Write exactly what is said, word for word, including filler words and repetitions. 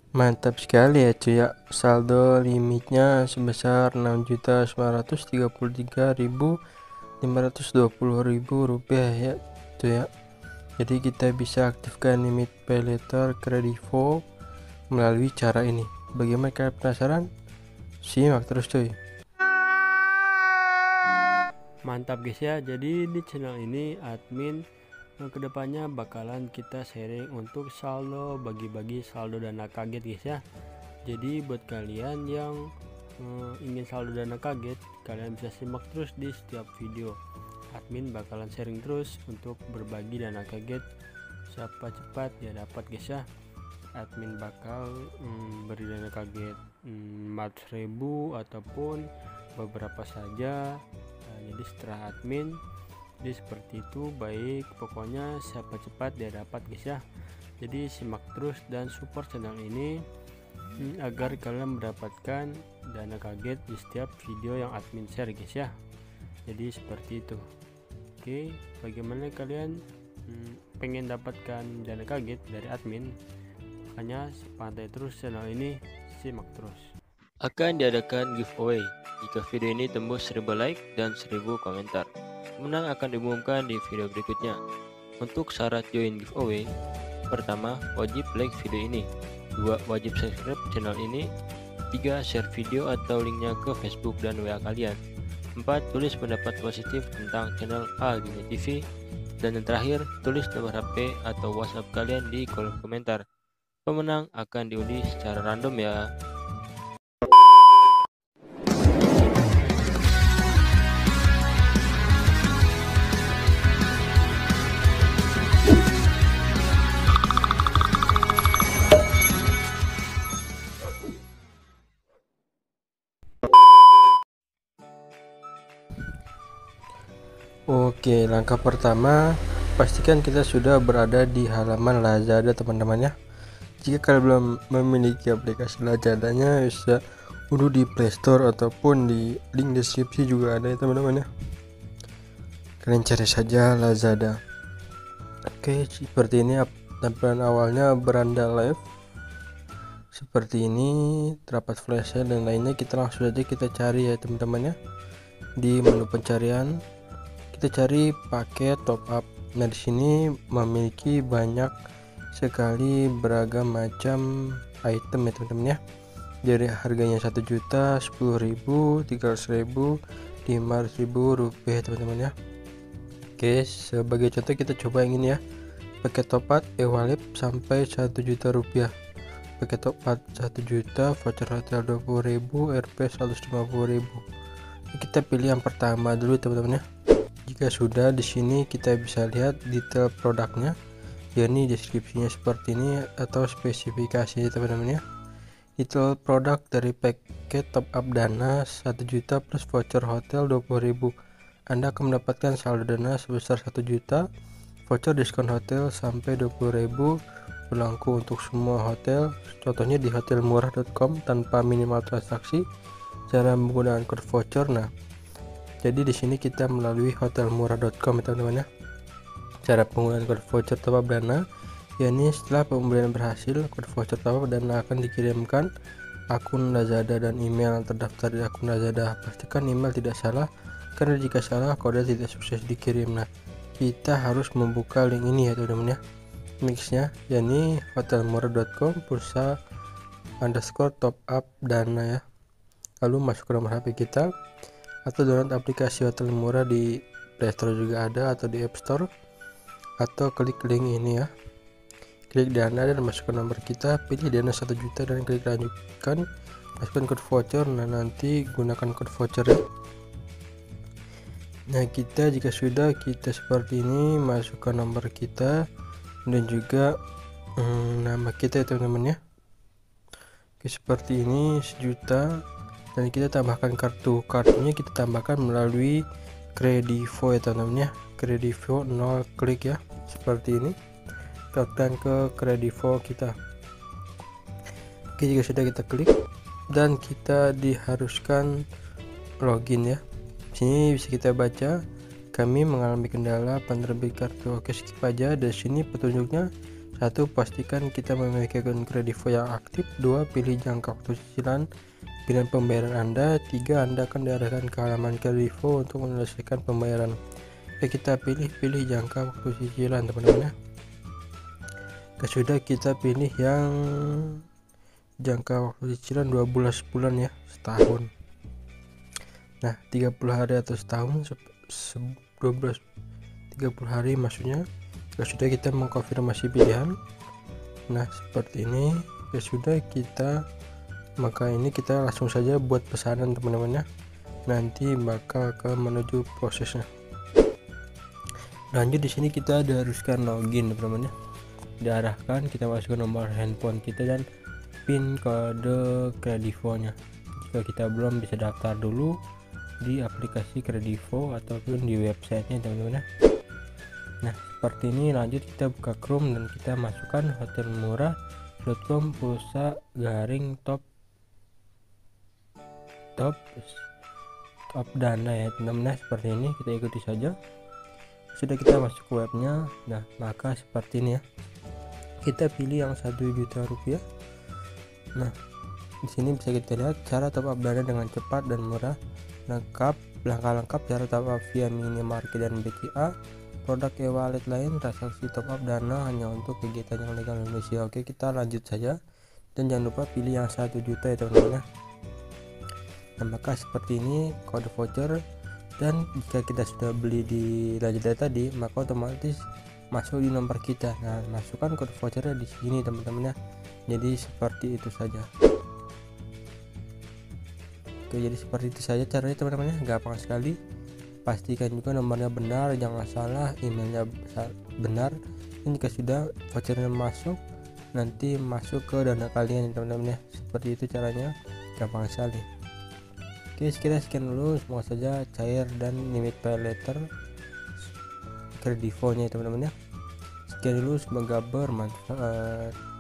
Mantap sekali ya cuy ya, saldo limitnya sebesar enam juta sembilan ratus tiga puluh tiga ribu lima ratus dua puluh ribu rupiah ya cuy ya. Jadi kita bisa aktifkan limit pay later Kredivo melalui cara ini. Bagaimana, kalian penasaran? Simak terus cuy. Mantap guys ya, jadi di channel ini admin kedepannya bakalan kita sharing untuk saldo, bagi-bagi saldo dana kaget guys ya. Jadi buat kalian yang eh, ingin saldo dana kaget, kalian bisa simak terus di setiap video. Admin bakalan sharing terus untuk berbagi dana kaget, siapa cepat ya dapat guys ya. Admin bakal mm, beri dana kaget mm, empat ribu ataupun beberapa saja. Nah, jadi setelah admin jadi seperti itu, baik pokoknya siapa cepat dia dapat guys ya. Jadi simak terus dan support channel ini hmm, agar kalian mendapatkan dana kaget di setiap video yang admin share guys ya. Jadi seperti itu. Oke, bagaimana kalian hmm, pengen dapatkan dana kaget dari admin? Makanya pantau terus channel ini, simak terus. Akan diadakan giveaway jika video ini tembus seribu like dan seribu komentar. Pemenang akan diumumkan di video berikutnya. Untuk syarat join giveaway, pertama, wajib like video ini, dua, wajib subscribe channel ini, tiga, share video atau linknya ke Facebook dan W A kalian, empat, tulis pendapat positif tentang channel Aldini T V, dan yang terakhir, tulis nomor H P atau WhatsApp kalian di kolom komentar. Pemenang akan diundi secara random ya. Oke, langkah pertama, pastikan kita sudah berada di halaman Lazada teman-teman ya. Jika kalian belum memiliki aplikasi Lazadanya, bisa unduh di Play Store ataupun di link deskripsi juga ada ya teman-teman ya. Kalian cari saja Lazada. Oke, seperti ini tampilan awalnya, beranda live seperti ini, terdapat flash dan lainnya. Kita langsung saja kita cari ya teman-teman ya. Di menu pencarian kita cari paket top up. Nah, di sini memiliki banyak sekali beragam macam item ya teman-teman ya. Dari harganya satu juta, sepuluh ribu, tiga ratus ribu, lima ratus ribu rupiah teman-teman ya. Oke, sebagai contoh kita coba yang ini ya. Paket top up e-wallet sampai satu juta rupiah. Paket top up satu juta, voucher hotel dua puluh ribu, R P seratus lima puluh ribu. Kita pilih yang pertama dulu teman-teman ya. Jika sudah, di sini kita bisa lihat detail produknya, yakni deskripsinya seperti ini atau spesifikasi teman-teman ya. Detail produk dari paket top up dana satu juta plus voucher hotel dua puluh ribu. Anda akan mendapatkan saldo dana sebesar satu juta, voucher diskon hotel sampai dua puluh ribu, berlaku untuk semua hotel. Contohnya di hotel murah dot com tanpa minimal transaksi. Cara menggunakan kode voucher, nah jadi di sini kita melalui hotel murah dot com teman-teman ya. Cara penggunaan kode voucher top up dana, yakni setelah pembelian berhasil, kode voucher top up dana akan dikirimkan akun Lazada dan email yang terdaftar di akun Lazada. Pastikan email tidak salah, karena jika salah kode tidak sukses dikirim. Nah, kita harus membuka link ini ya teman-teman ya. Mixnya yakni hotel murah dot com pulsa underscore top up dana ya. Lalu masuk ke nomor H P kita, atau download aplikasi hotel murah di Play Store juga ada, atau di App Store, atau klik link ini ya. Klik dana dan masukkan nomor kita, pilih dana satu juta dan klik lanjutkan, masukkan kode voucher. Nah, nanti gunakan kode voucher ya. Nah, kita jika sudah, kita seperti ini, masukkan nomor kita dan juga hmm, nama kita ya teman-teman ya. Oke, seperti ini, sejuta. Dan kita tambahkan kartu, kartunya kita tambahkan melalui Kredivo ya teman-teman ya. Kredivo nol klik ya, seperti ini. Tekan ke Kredivo kita. Oke, jika sudah kita klik dan kita diharuskan login ya. Sini bisa kita baca, kami mengalami kendala penerbit kartu. Oke, skip aja. Dari sini petunjuknya Satu, pastikan kita memiliki akun Kredivo yang aktif. Dua, pilih jangka waktu cicilan pilihan pembayaran Anda. Tiga, Anda akan diarahkan ke halaman Kredivo untuk menyelesaikan pembayaran. Oke, kita pilih pilih jangka waktu cicilan teman-teman ya. Sudah kita pilih yang jangka waktu cicilan dua belas bulan ya, setahun. Nah, tiga puluh hari atau setahun, dua belas tiga puluh hari maksudnya. Ya sudah, kita mengkonfirmasi pilihan. Nah, seperti ini. Ya sudah, kita maka ini kita langsung saja buat pesanan teman-teman ya. Nanti bakal ke menuju prosesnya. Lanjut, di sini kita haruskan login teman-teman ya. Diarahkan kita masukkan nomor handphone kita dan pin kode Kredivo-nya. Jika kita belum, bisa daftar dulu di aplikasi Kredivo ataupun di websitenya teman-teman ya. Nah, seperti ini. Lanjut, kita buka Chrome dan kita masukkan hotelmurah dot com pulsa garing top top top dana ya teman-teman. Seperti ini, kita ikuti saja. Sudah, kita masuk ke webnya. Nah, maka seperti ini ya, kita pilih yang satu juta rupiah. Nah, di sini bisa kita lihat cara top up dana dengan cepat dan murah, lengkap langkah lengkap cara top up via minimarket dan B C A, produk e-wallet lain, transaksi top up dana hanya untuk kegiatan yang legal Indonesia. Oke, kita lanjut saja dan jangan lupa pilih yang satu juta ya teman-teman. Nah, maka seperti ini kode voucher, dan jika kita sudah beli di Lazada tadi, maka otomatis masuk di nomor kita. Nah, masukkan kode vouchernya di sini teman-teman ya. Jadi seperti itu saja. Oke, jadi seperti itu saja caranya teman-teman ya, gampang sekali. Pastikan juga nomornya benar, jangan salah, emailnya benar, dan jika sudah vouchernya masuk, nanti masuk ke dana kalian teman-teman ya. Seperti itu caranya, gampang sekali. Oke, sekian sekian dulu, semoga saja cair dan limit pay letter Kredivo nya teman-teman ya. Sekian dulu, semoga bermanfaat.